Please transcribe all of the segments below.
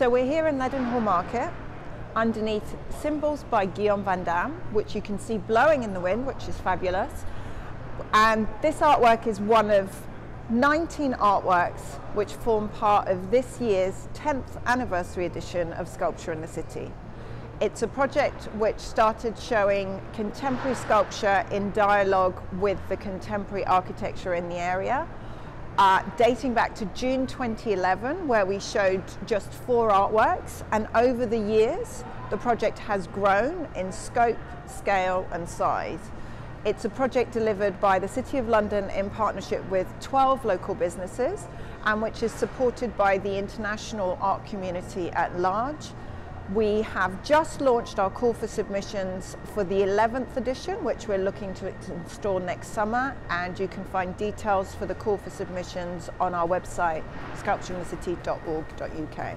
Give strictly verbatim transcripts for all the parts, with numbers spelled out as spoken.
So we're here in Leadenhall Market underneath Symbols by Guillaume Van Damme, which you can see blowing in the wind, which is fabulous. And this artwork is one of nineteen artworks which form part of this year's tenth anniversary edition of Sculpture in the City. It's a project which started showing contemporary sculpture in dialogue with the contemporary architecture in the area, uh, dating back to June twenty eleven, where we showed just four artworks, and over the years the project has grown in scope, scale and size. It's a project delivered by the City of London in partnership with twelve local businesses, and which is supported by the international art community at large. We have just launched our call for submissions for the eleventh edition, which we're looking to install next summer, and you can find details for the call for submissions on our website, sculpture in the city dot org dot U K.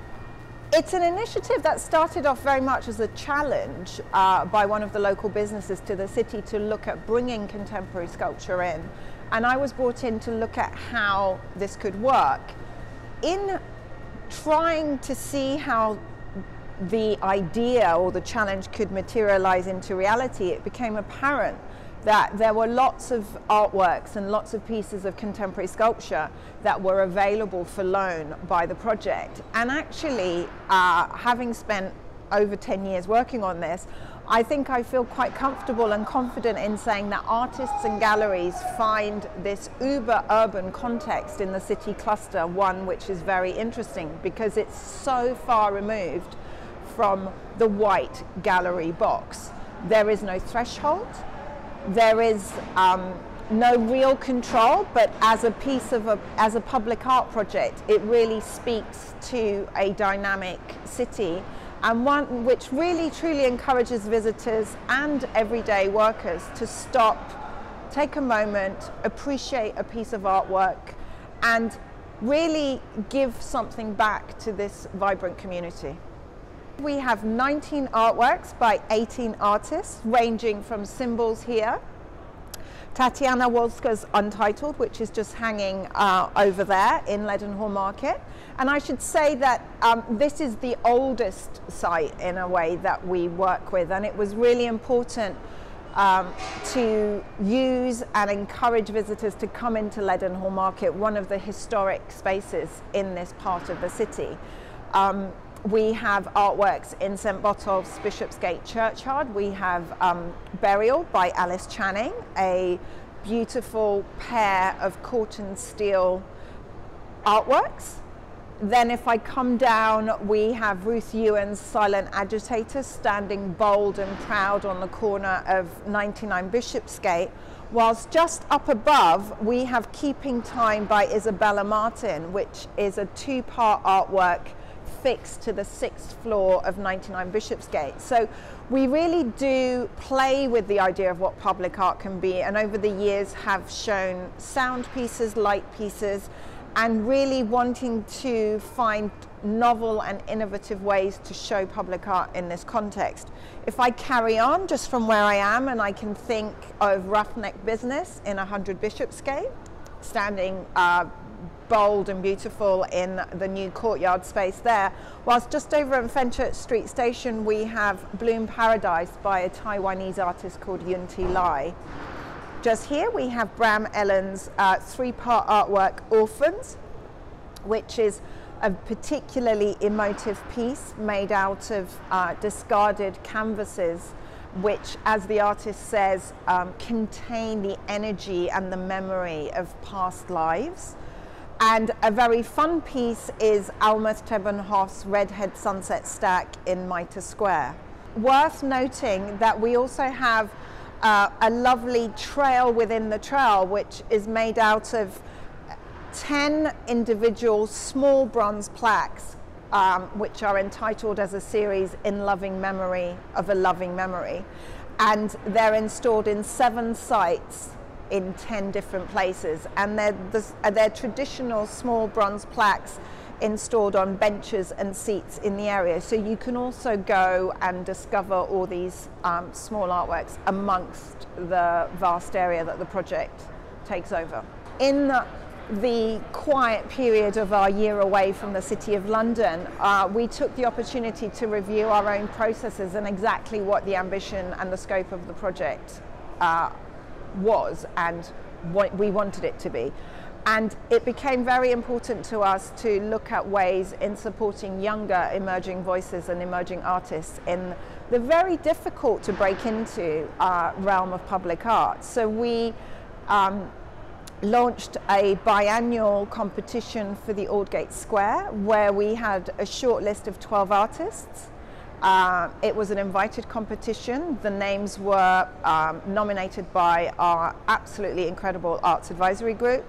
It's an initiative that started off very much as a challenge uh, by one of the local businesses to the city to look at bringing contemporary sculpture in. And I was brought in to look at how this could work. In trying to see how the idea or the challenge could materialize into reality, it became apparent that there were lots of artworks and lots of pieces of contemporary sculpture that were available for loan by the project. And actually, uh, having spent over ten years working on this, I think I feel quite comfortable and confident in saying that artists and galleries find this uber urban context in the city cluster one which is very interesting, because it's so far removed from the white gallery box. There is no threshold. There is um, no real control, but as a piece of a, as a public art project, it really speaks to a dynamic city, and one which really truly encourages visitors and everyday workers to stop, take a moment, appreciate a piece of artwork, and really give something back to this vibrant community. We have nineteen artworks by eighteen artists, ranging from Symbols here, Tatiana Wolska's Untitled, which is just hanging uh, over there in Leadenhall Market. And I should say that um, this is the oldest site in a way that we work with, and it was really important um, to use and encourage visitors to come into Leadenhall Market, one of the historic spaces in this part of the city. Um, We have artworks in Saint Botolph's Bishopsgate Churchyard. We have um, Burial by Alice Channing, a beautiful pair of Corten steel artworks. Then if I come down, we have Ruth Ewan's Silent Agitator standing bold and proud on the corner of ninety-nine Bishopsgate, whilst just up above we have Keeping Time by Isabella Martin, which is a two-part artwork fixed to the sixth floor of ninety-nine Bishopsgate. So we really do play with the idea of what public art can be, and over the years have shown sound pieces, light pieces, and really wanting to find novel and innovative ways to show public art in this context. If I carry on just from where I am, and I can think of Roughneck Business in one hundred Bishopsgate, standing uh, bold and beautiful in the new courtyard space there, whilst just over at Fenchurch Street Station we have Bloom Paradise by a Taiwanese artist called Yun Ti Lai. Just here we have Bram Ellen's uh, three-part artwork Orphans, which is a particularly emotive piece made out of uh, discarded canvases, which, as the artist says, um, contain the energy and the memory of past lives. And a very fun piece is Almeth Tebenhoff's Redhead Sunset Stack in Mitre Square. Worth noting that we also have uh, a lovely trail within the trail, which is made out of ten individual small bronze plaques, um, which are entitled as a series In Loving Memory of a Loving Memory. And they're installed in seven sites in ten different places, and they're, the, they're traditional small bronze plaques installed on benches and seats in the area. So you can also go and discover all these um, small artworks amongst the vast area that the project takes over. In the quiet period of our year away from the City of London, uh, we took the opportunity to review our own processes and exactly what the ambition and the scope of the project uh, was and what we wanted it to be. And it became very important to us to look at ways in supporting younger emerging voices and emerging artists in the very difficult to break into uh, realm of public art. So we um, launched a biannual competition for the Aldgate Square, where we had a short list of twelve artists. Uh, it was an invited competition. The names were um, nominated by our absolutely incredible Arts Advisory Group.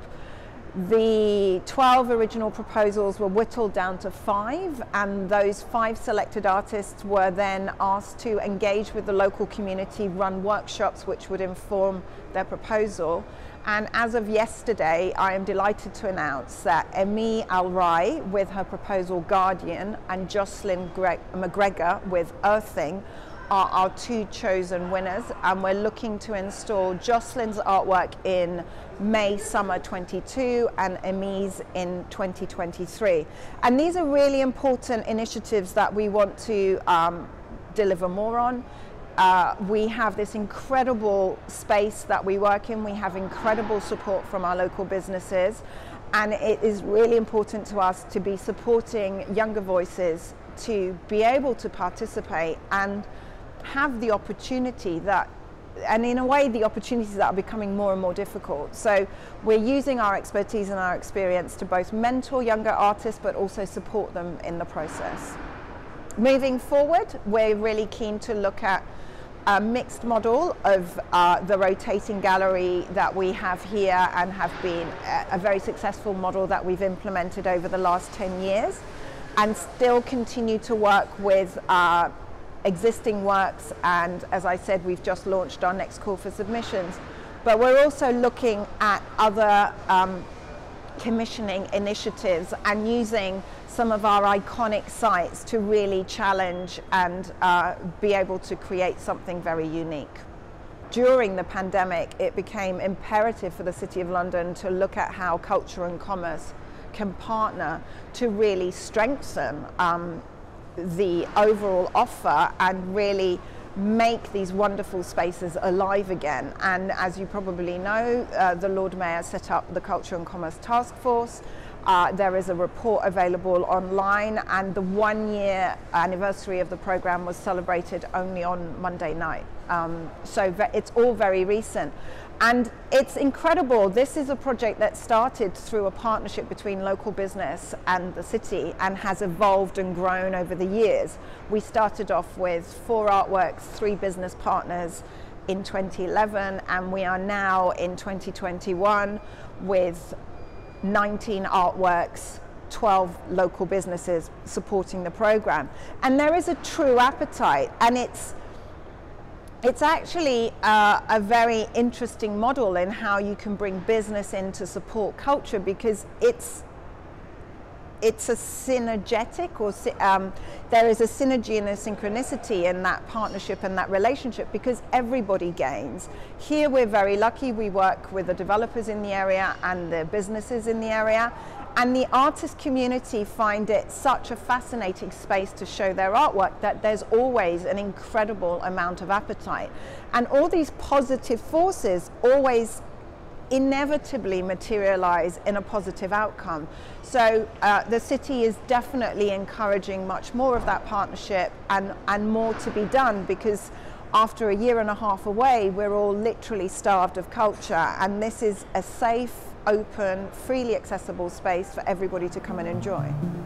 The twelve original proposals were whittled down to five, and those five selected artists were then asked to engage with the local community, run workshops which would inform their proposal. And as of yesterday, I am delighted to announce that Emi Al-Rai with her proposal Guardian and Jocelyn Gre- McGregor with Earthing are our two chosen winners, and we're looking to install Jocelyn's artwork in May summer twenty-two and Emi's in twenty twenty-three. And these are really important initiatives that we want to um, deliver more on. Uh, we have this incredible space that we work in. We have incredible support from our local businesses, and it is really important to us to be supporting younger voices to be able to participate and have the opportunity that, and in a way the opportunities that are becoming more and more difficult. So we're using our expertise and our experience to both mentor younger artists but also support them in the process. Moving forward, we're really keen to look at a mixed model of uh, the rotating gallery that we have here and have been a, a very successful model that we've implemented over the last ten years, and still continue to work with uh, existing works. And as I said, we've just launched our next call for submissions, but we're also looking at other um, commissioning initiatives and using some of our iconic sites to really challenge and uh, be able to create something very unique. During the pandemic, it became imperative for the City of London to look at how culture and commerce can partner to really strengthen um, the overall offer and really make these wonderful spaces alive again. And as you probably know, uh, the Lord Mayor set up the Culture and Commerce Task Force. Uh, there is a report available online, and the one year anniversary of the programme was celebrated only on Monday night. Um, so it's all very recent. And it's incredible. This is a project that started through a partnership between local business and the city and has evolved and grown over the years. We started off with four artworks, three business partners in twenty eleven, and we are now in twenty twenty-one with nineteen artworks, twelve local businesses supporting the program. And there is a true appetite, and it's It's actually uh, a very interesting model in how you can bring business in to support culture, because it's it's a synergetic, or um, there is a synergy and a synchronicity in that partnership and that relationship, because everybody gains. Here we're very lucky. We work with the developers in the area and the businesses in the area, and the artist community find it such a fascinating space to show their artwork that there's always an incredible amount of appetite. And all these positive forces always inevitably materialize in a positive outcome. So uh, the city is definitely encouraging much more of that partnership, and, and more to be done, because after a year and a half away, we're all literally starved of culture, and this is a safe, open, freely accessible space for everybody to come and enjoy.